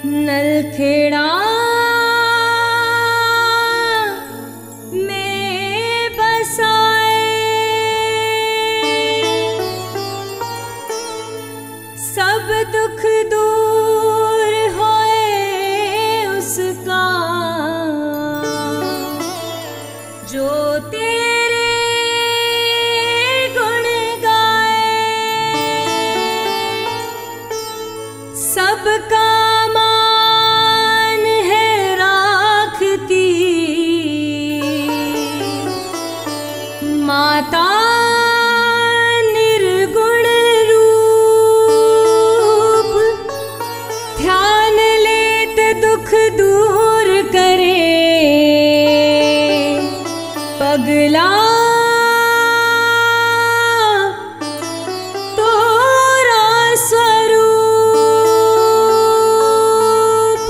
नलखेड़ा में बसाए, सब दुख दूर होए उसका, जो तेरे गुण गाए। सबका मान है राखती माता निर्गुण रूप, ध्यान लेत दुख दूर करे पगला तोरा स्वरूप।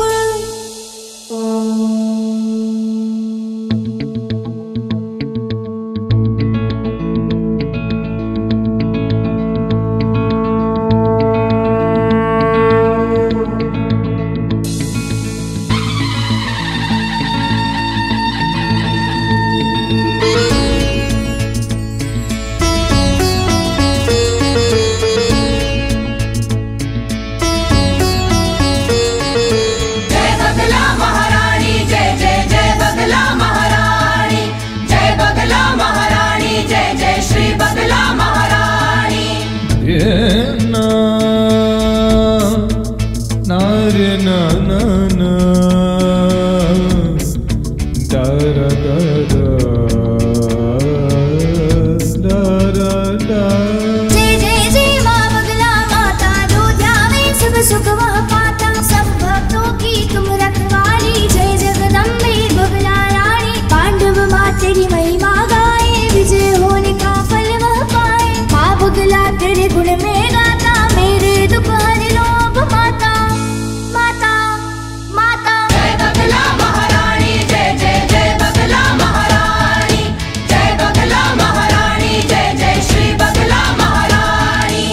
सुख वह पाता, सब भक्तों की तुम रखवाली। जय जगदम्बे बगला रानी, पांडव माँ तेरी महिमा गाए, विजय होने का फल वह पाए। माँ बगला तेरे गुण में गाता, मेरे दुख हर लोभ माता माता माता। जय बगला महारानी, जय जय जय बगला महारानी, जय बगला महारानी, जय जय श्री बगला महारानी।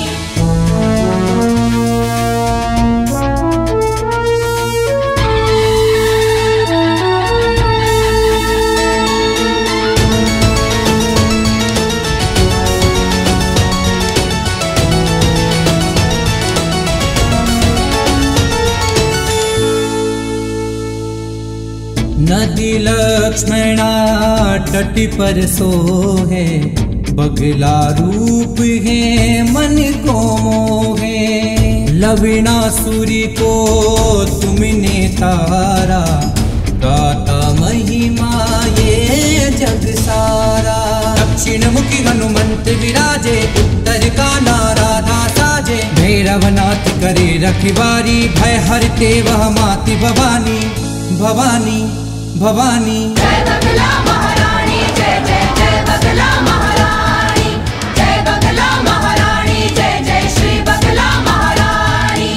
नदी लक्ष्मणा तट पर सोहे, बगला रूप है मन को मोहे। लवणासुरी को तुमने तारा, गाता महिमा ये जग सारा। दक्षिण मुखी हनुमंत विराजे, उत्तर का राधा साजे। भैरवनाथ करे रखवारी, भय हरते वह माति भवानी भवानी भवानी। जय बगला महारानी, जय जय जय बगला महारानी, जय बगला महारानी, जय जय श्री बगला महारानी।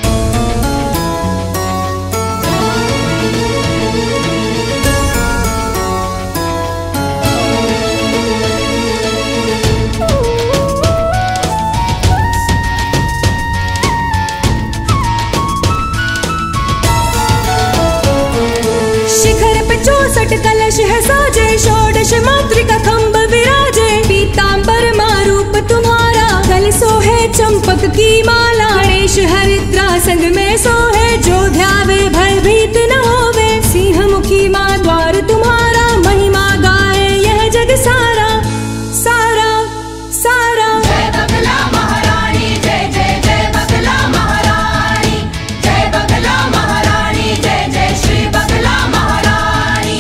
शिखर पे 64 कलश है साजे, षोडश मातृका खंभ विराजे। पीतांबर मारूप तुम्हारा, गल सोहे चंपक की माला। गणेश हरिद्रा संग में सोहे, जो ध्यावे भयभीत न होवे। सिंह मुखी माँ द्वार तुम्हारा, महिमा गाए यह जग सारा सारा सारा। जय बगला महारानी, जय जय जय बगला महारानी, जय बगला महारानी, जय जय श्री बगला महारानी।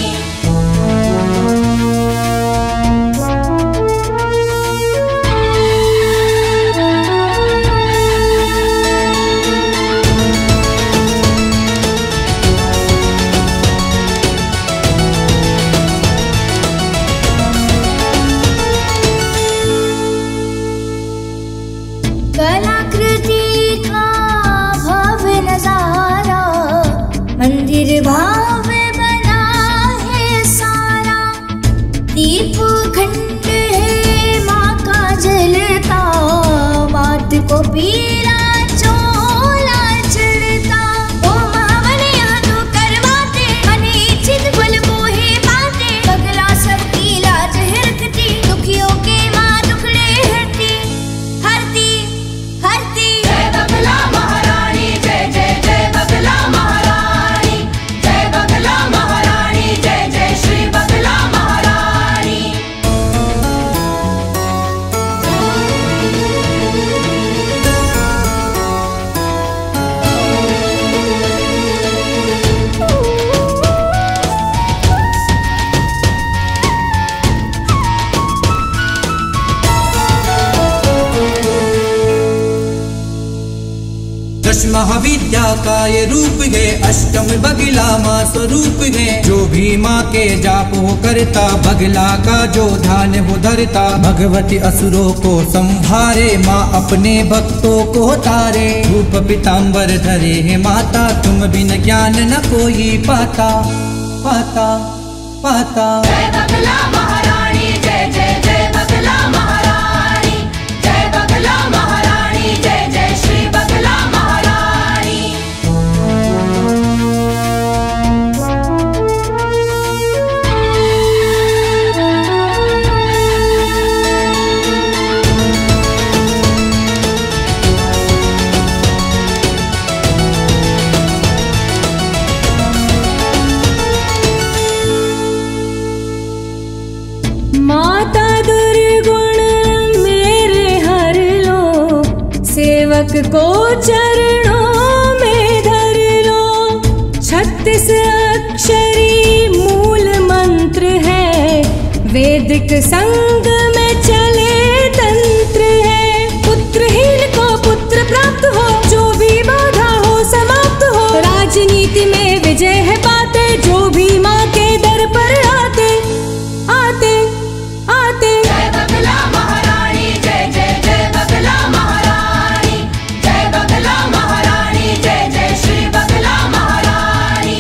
महाविद्या का ये रूप है, अष्टम बगला माँ स्वरूप है। जो भी माँ के जाप हो करता, बगला का जो ध्यान हो धरता। भगवती असुरों को संभारे, माँ अपने भक्तों को तारे। रूप पीताम्बर धरे है माता, तुम बिन ज्ञान न कोई पाता पाता पाता। जय बगला महारानी जय जय जय बगला महारानी, जय बगला महारानी जय जय श्री बगला महारानी। माता दुर्गुण मेरे हर लो, सेवक को चरणों में धर लो। 36 अक्षरी मूल मंत्र है, वैदिक संग में चले तंत्र है। पुत्रहीन को पुत्र प्राप्त हो, जो भी बाधा हो समाप्त हो। राजनीति में विजय है पाते, जो भी माँ के दर पर आते आते आते। जय बगला महारानी जय जय जय बगला महारानी, जय बगला महारानी जय जय श्री बगला महारानी।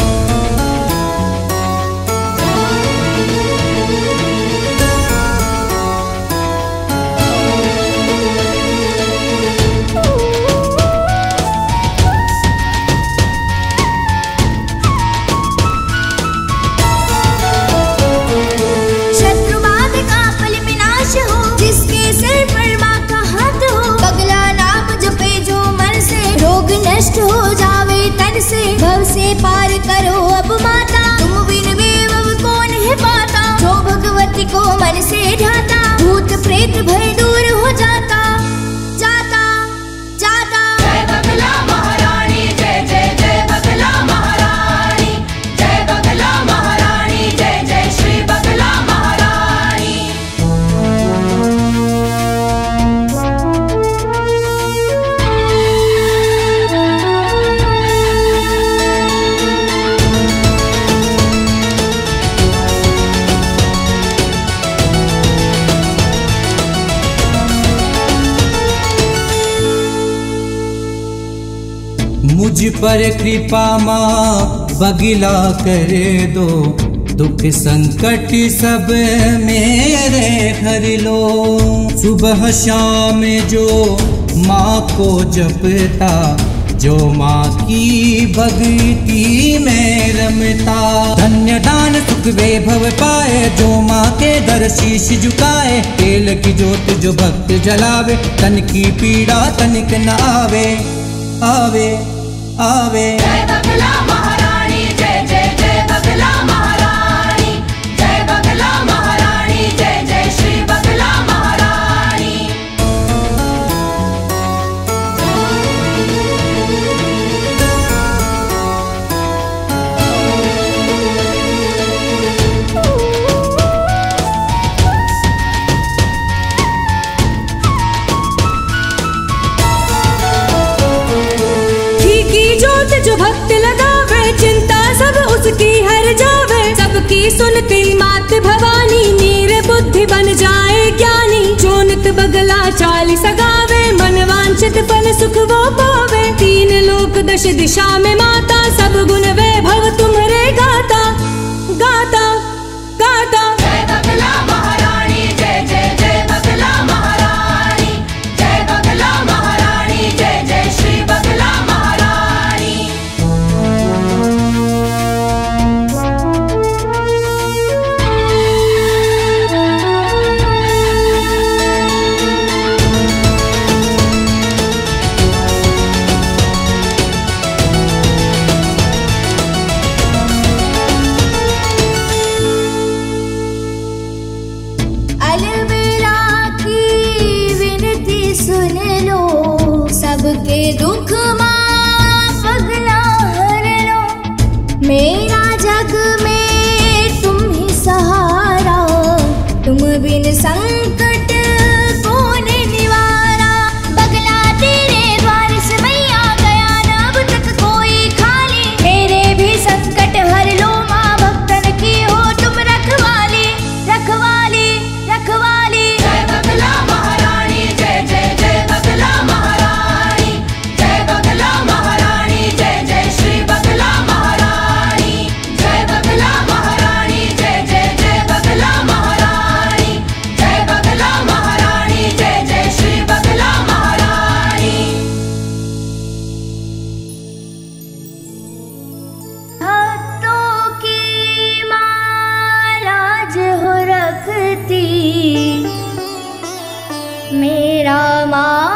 शत्रुवाद का फल विनाश हो, जिसके सिर पर माँ का हाथ हो। बगला नाम जपे जो मन से, रोग नष्ट हो जावे तन से। भव से पार करो अब माता, तुम बिन वैभव कौन है पाता। जो भगवती को मन से ध्याता, भूत प्रेत भय दूर हो जाता जाता जाता। जय बगला महारानी जय जय जय बगला महारानी, जय बगला महारानी जय जय श्री बगला महारानी। मुझ पर कृपा माँ बगला कर दो। दुख संकट सब मेरे हर लो। सुबह शाम जो माँ को जपता, जो माँ की भक्ति में रमता। धन्य दान सुख वैभव पाए, जो माँ के दर शीश झुकाए। तेल की ज्योत जो भक्त जलावे, तन की पीड़ा तनिक न आवे आवे आवे। जय बगला महारानी जय जय जय बगला महारानी, जय बगला महारानी जय जय श्री बगला महारानी। घी की ज्योत जो भक्त लगावे, चिंता सब उसकी हर जावे। सबकी सुनती मात भवानी, नीर बुद्धि बन जाए ज्ञानी। जो नित बगला चाल सगावे, मन वांछित फल सुख वो पावे। 3 लोक 10 दिशा में माता, सब गुण वैभव तुम्हारे गाता गाता गाता। जय बगला महारानी जय जय जय बगला महारानी, जय बगला महारानी जय जय श्री बगला महारानी। मेरा माँ